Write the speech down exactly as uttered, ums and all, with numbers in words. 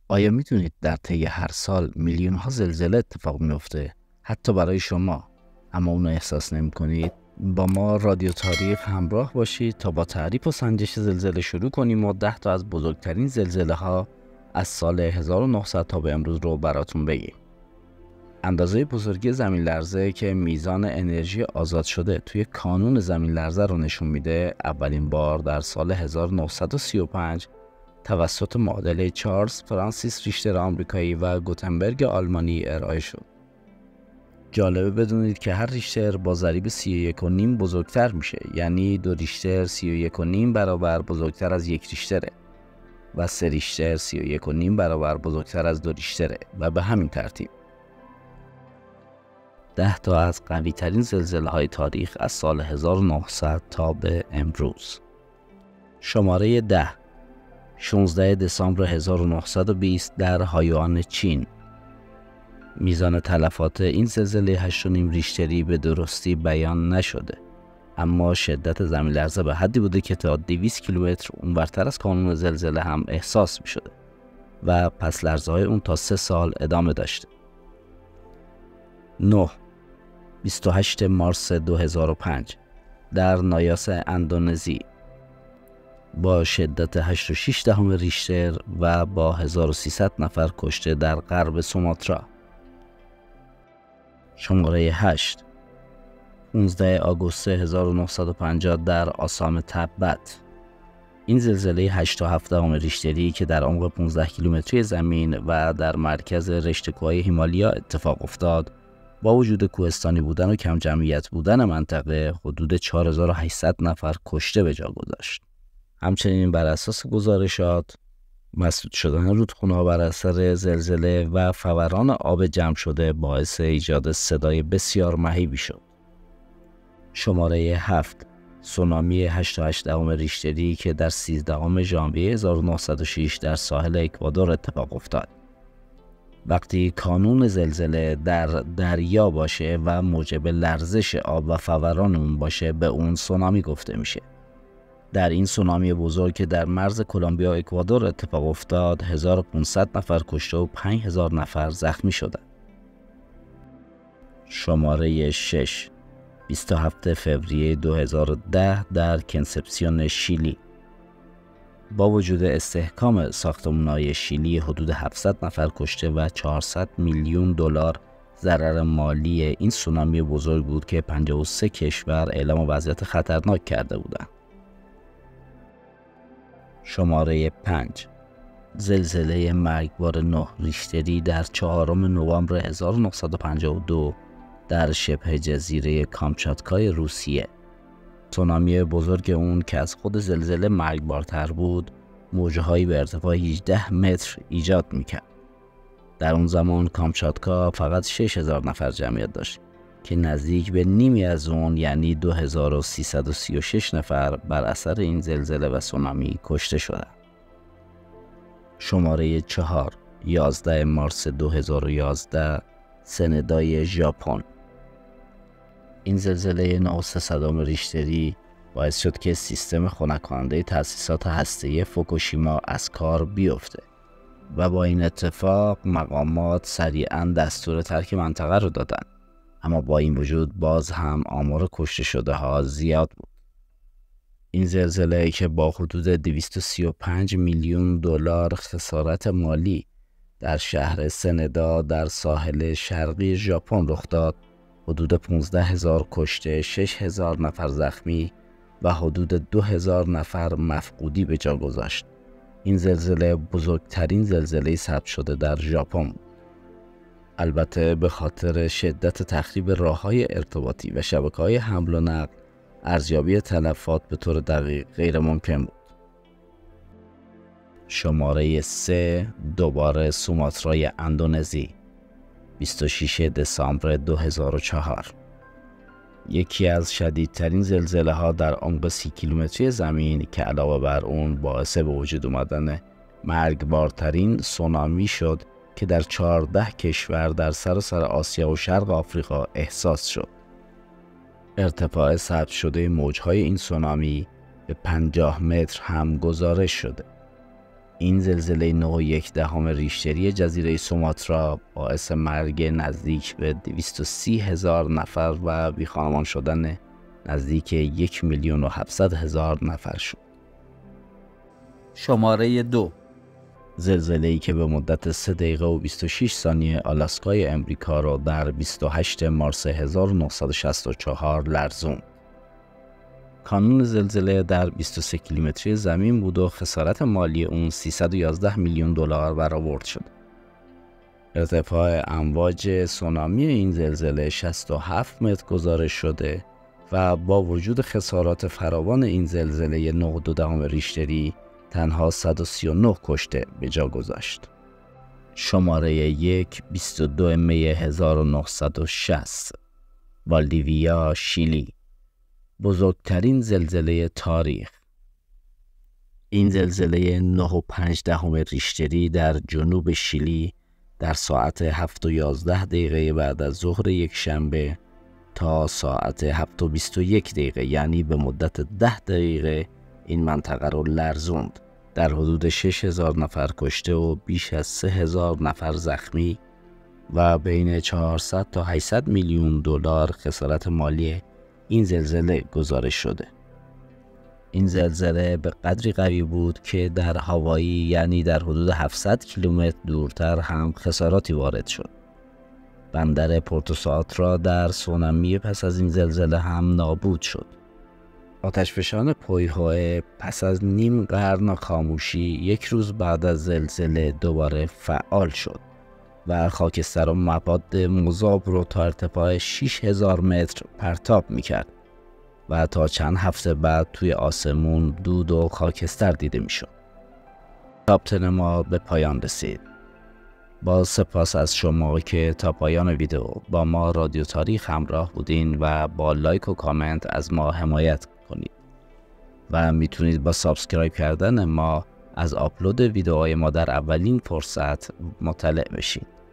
آیا میدونید در طی هر سال میلیون ها زلزله اتفاق میفته؟ حتی برای شما، اما اونو احساس نمی کنید؟ با ما رادیو تاریخ همراه باشید تا با تعریف و سنجش زلزله شروع کنیم و ده تا از بزرگترین زلزله ها از سال هزار و نهصد تا به امروز رو براتون بگیم. اندازه بزرگی زمین لرزه که میزان انرژی آزاد شده توی کانون زمین لرزه رو نشون میده، اولین بار در سال هزار و نهصد و سی و پنج توسط معادله چارلز فرانسیس ریشتر آمریکایی و گوتنبرگ آلمانی ارائه شد. جالبه بدونید که هر ریشتر با ضریب سی و یک و نیم بزرگتر میشه، یعنی دو ریشتر سی و یک و نیم برابر بزرگتر از یک ریشتره و سه ریشتر سی و یک و نیم برابر بزرگتر از دو ریشتره و به همین ترتیب. ده تا از قوی ترین زلزله های تاریخ از سال هزار و نهصد تا به امروز. شماره ده، شانزده دسامبر هزار و نهصد و بیست در هایوان چین. میزان تلفات این زلزله هشت و نیم ریشتری به درستی بیان نشده، اما شدت زمین لرزه به حدی بوده که تا دویست کیلومتر اونورتر از کانون زلزله هم احساس می شده و پس لرزه های اون تا سه سال ادامه داشته. نه، بیست و هشتم مارس دو هزار و پنج در نایاس اندونزی با شدت هشت و شش دهم ریشتر و با هزار و سیصد نفر کشته در غرب سوماترا. شماره هشت، پانزده آگوست هزار و نهصد و پنجاه در آسام تبت. این زلزله هشت و هفت دهم ریشتری که در عمق پانزده کیلومتری زمین و در مرکز رشته کوههای هیمالیا اتفاق افتاد، با وجود کوهستانی بودن و کم جمعیت بودن منطقه، حدود چهار هزار و هشتصد نفر کشته به جا گذاشت. همچنین بر اساس گزارشات، مسدود شدن رودخونه‌ها بر اثر زلزله و فوران آب جمع شده باعث ایجاد صدای بسیار مهیبی شد. شماره هفت، سونامی هشت و هشت دهم ریشتری که در سیزدهم ژانویه هزار و نهصد و شش در ساحل اکوادور اتفاق افتاد. وقتی کانون زلزله در دریا باشه و موجب لرزش آب و فوران اون باشه، به اون سونامی گفته میشه. در این سونامی بزرگ که در مرز کلمبیا و اکوادور اتفاق افتاد، هزار و پانصد نفر کشته و پنج هزار نفر زخمی شدند. شماره شش، بیست و هفتم فوریه دو هزار و ده در کنسپسیون شیلی. با وجود استحکام ساختمان‌های شیلی، حدود هفتصد نفر کشته و چهارصد میلیون دلار ضرر مالی این سونامی بزرگ بود که پنجاه و سه کشور اعلام وضعیت خطرناک کرده بودند. شماره پنج، زلزله مرگبار نه ریشتری در چهارم نوامبر هزار و نهصد و پنجاه و دو در شبه جزیره کامچاتکای روسیه. سونامی بزرگ اون که از خود زلزله مرگبارتر بود، موجهایی به ارتفاع هجده متر ایجاد میکرد. در اون زمان کامچاتکا فقط شش هزار نفر جمعیت داشت که نزدیک به نیمی از اون، یعنی دو هزار و سیصد و سی و شش نفر بر اثر این زلزله و سونامی کشته شدند. شماره چهار، یازده مارس دو هزار و یازده سندای ژاپن. این زلزله نه و سه دهم ریشتری باعث شد که سیستم خنک‌کننده تأسیسات هسته‌ای فوکوشیما از کار بیفته و با این اتفاق مقامات سریعاً دستور ترک منطقه رو دادن. اما با این وجود باز هم آمار کشته شده ها زیاد بود. این زلزله که با حدود دویست و سی و پنج میلیون دلار خسارت مالی در شهر سندا در ساحل شرقی ژاپن رخ داد، حدود پانزده هزار کشته، شش هزار نفر زخمی و حدود دو هزار نفر مفقودی به جا گذاشت. این زلزله بزرگترین زلزله ثبت شده در ژاپن بود. البته به خاطر شدت تخریب راه‌های ارتباطی و شبکه‌های حمل و نقل، ارزیابی تلفات به طور دقیق غیر ممکن بود. شماره سه، دوباره سوماترای اندونزی، بیست و ششم دسامبر دو هزار و چهار. یکی از شدیدترین زلزله ها در عمق سی کیلومتری زمین که علاوه بر اون باعث به وجود اومدن مرگبارترین سونامی شد که در چهارده کشور در سراسر آسیا و شرق آفریقا احساس شد. ارتفاع ثبت شده موجهای این سونامی به پنجاه متر هم گزارش شده. این زلزله نه و یک دهم ریشتری جزیره سوماترا باعث مرگ نزدیک به دویست و سی هزار نفر و بیخانمان شدن نزدیک یک میلیون و هفتصد هزار نفر شد. شماره دو، زلزله‌ای که به مدت سه دقیقه و بیست و شش ثانیه آلاسکای امریکا را در بیست و هشتم مارس هزار و نهصد و شصت و چهار لرزوند. کانون زلزله در بیست و سه کیلومتری زمین بود و خسارت مالی اون سیصد و یازده میلیون دلار برآورد شد. ارتفاع امواج سونامی این زلزله شصت و هفت متر گزارش شده و با وجود خسارات فراوان این زلزله نه و دو دهم ریشتری تنها صد و سی و نه کشته به جا گذاشت. شماره یک، بیست و دو می هزار و نهصد و شصت، والدیویا، شیلی. بزرگترین زلزله تاریخ. این زلزله نه و پنج دهم ریشتری در جنوب شیلی در ساعت هفت و یازده دقیقه بعد از ظهر یک شنبه تا ساعت هفت و بیست و یک دقیقه، یعنی به مدت ده دقیقه، این منطقه رو لرزوند. در حدود شش هزار نفر کشته و بیش از سه هزار نفر زخمی و بین چهارصد تا هشتصد میلیون دلار خسارت مالی این زلزله گزارش شده. این زلزله به قدری قوی بود که در هاوایی، یعنی در حدود هفتصد کیلومتر دورتر هم خساراتی وارد شد. بندر پورتوساترا در سونامی پس از این زلزله هم نابود شد. آتشفشان پویهوئه پس از نیم قرن خاموشی یک روز بعد از زلزله دوباره فعال شد و خاکستر و مواد مذاب رو تا ارتفاع شش هزار متر پرتاب میکرد و تا چند هفته بعد توی آسمون دود و خاکستر دیده میشد. تاپتن ما به پایان رسید. با سپاس از شما که تا پایان ویدیو با ما رادیو تاریخ همراه بودین و با لایک و کامنت از ما حمایت کنید و میتونید با سابسکرایب کردن ما از آپلود ویدیوهای ما در اولین فرصت مطلع بشید.